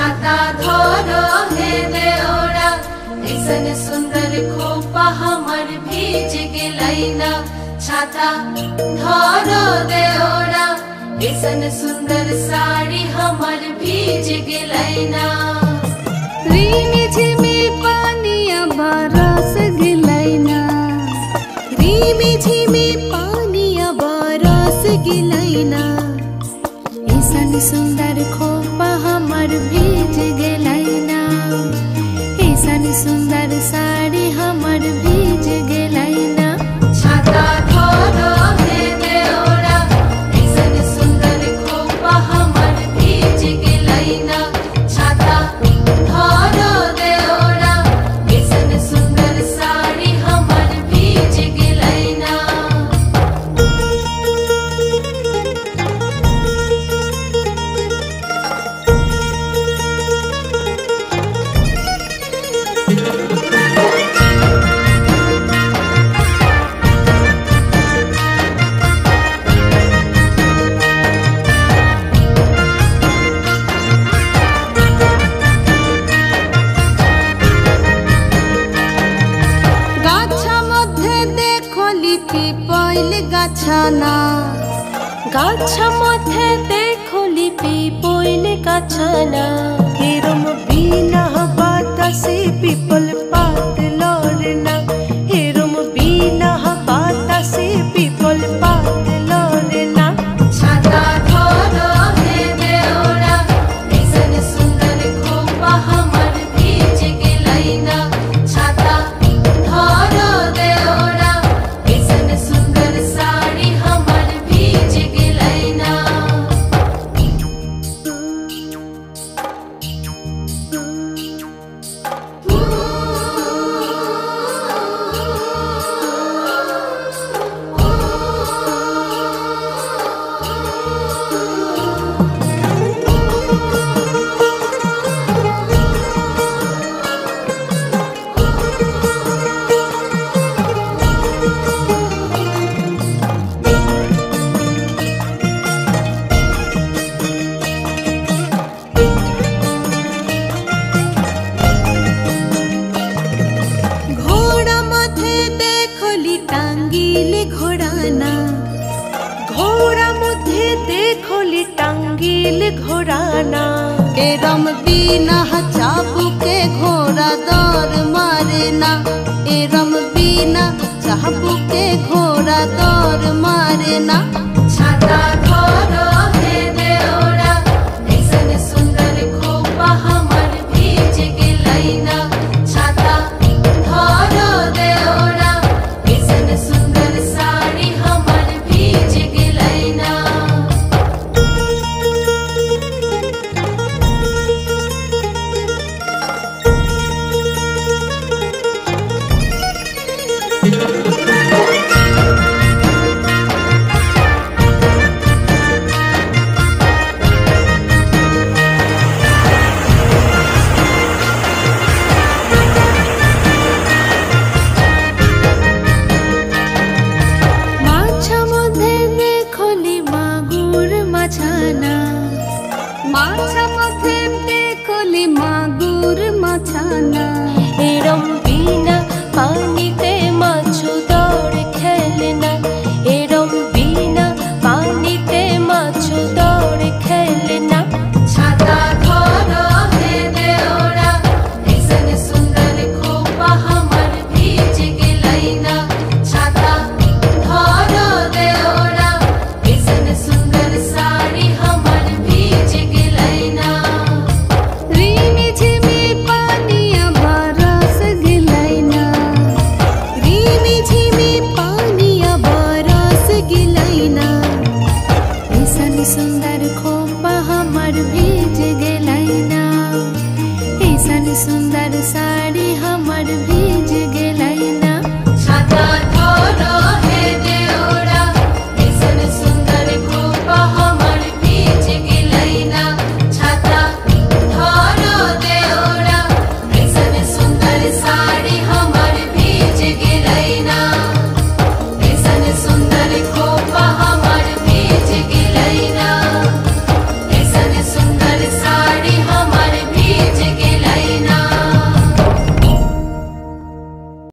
छाता धरो हे देओरा ऐसन सुंदर खोपा हमर भीज गेलैना छाता धरो देओरा ऐसन सुंदर साड़ी हमर भीज गेलैना रीमी झिमी पानिया बरस गिलैना रीमी झिमी पानिया बरस गिलैना ऐसन सुंदर खोपा हमर भीज गेलैना ऐसन सुंदर साड़ी हमर भीज गेलैना छाता धरो हे देओरा ऐसन सुंदर खोपा हमर भीज गेलैना छाता धरो देओरा ऐसन सुंदर साड़ी हमर भीज गेलैना গাছানা গাছা মধ্যে দেখো লিপি পইলে গাছানা এরম বিনা বাতাসে পিপল পাত লড়ে না এরম বিনা বাতাসে পিপল পাত লড়ে না छाता धरो हे देओरा ऐसन सुंदर खोपा हमर भीज गेलैना छाता धरो देओरा ऐसन सुंदर साड़ी हमर भीज गेलैना ঘোড়া মধ্যে দেখলি টাঙ্গিলে ঘোড়ানা ঘোড়া মধ্যে দেখলি টাঙ্গিলে ঘোড়ানা এরম বিনা চাবুকে ঘোড়া দর মারে না এরম বিনা চাবুকে ঘোড়া দর মারে না छाता धरो हे देओरा ऐसन सुंदर खोपा हमर भीज गेलैना छाता धरो देओरा ऐसन सुंदर साड़ी हमर भीज गेलैना মাছা মধ্যে দেখলি মাগুর মাছানা মাছা মধ্যে দেখলি মাগুর মাছানা এরম বিনা পানিতে মাছ দৌড় খেলে না এরম বিনা পানিতে মাছ দৌড় খেলে না छाता धरो हे देओरा ऐसन सुंदर खोपा हमर भीज गेलैना छाता धरो देओरा ऐसन सुंदर साड़ी हमर भीज गेलैना रीमी झिमी पानिया बरस गिलैना रीमी झिमी पानिया बरस गिलैना ऐसन सुंदर खोपा हमर भीज गेलैना ऐसन सुंदर सा